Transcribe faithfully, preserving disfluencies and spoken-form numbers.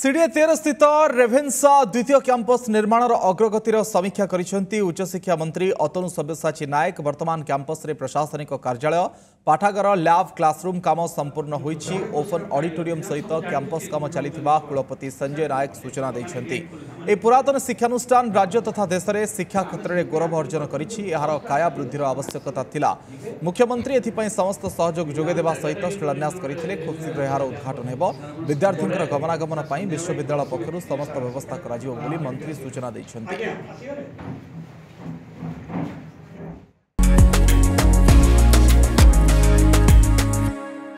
CDA तेरह स्थित रेभेन्सा द्वितीय कैंपस निर्माण अग्रगतिर समीक्षा करिसेंती उच्चशिक्षा मंत्री अतनु सब्यसाची नायक। वर्तमान कैंपस रे प्रशासनिक कार्यालय पाठागार लैब क्लासरूम काम संपूर्ण होईछि। ओपन ऑडिटोरियम सहित कैंपस काम चलिथिबा कुलपति संजय नायक सूचना दैछंती। ए पुरातन शिक्षानुष्ठान राज्य तथा देश में शिक्षा क्षेत्र में गौरव अर्जन करिछि। एहार काया वृद्धिर आवश्यकता थिला। मुख्यमंत्री एथिपई समस्त सहयोग जोगे देबा सहित शिलान्यास करथिले। खूब शीघ्र एहार उद्घाटन हेबो। विद्यार्थींकर गमनागमन पई विश्वविद्यालय पक्षरु समस्त व्यवस्था कराजिबो बोली मंत्री सूचना दैछंती।